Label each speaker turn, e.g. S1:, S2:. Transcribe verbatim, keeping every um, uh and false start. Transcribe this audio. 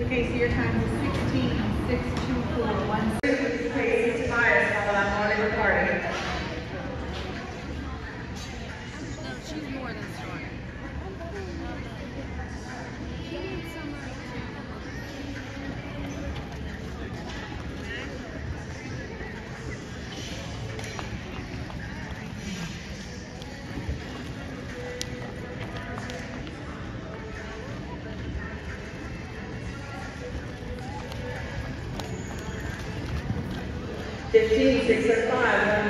S1: Okay, so your time is sixteen, six, two, four, one.
S2: Pace is highest while I'm already recording.
S3: No, she's more than short. She needs somewhere
S2: Fifteen, six, and five.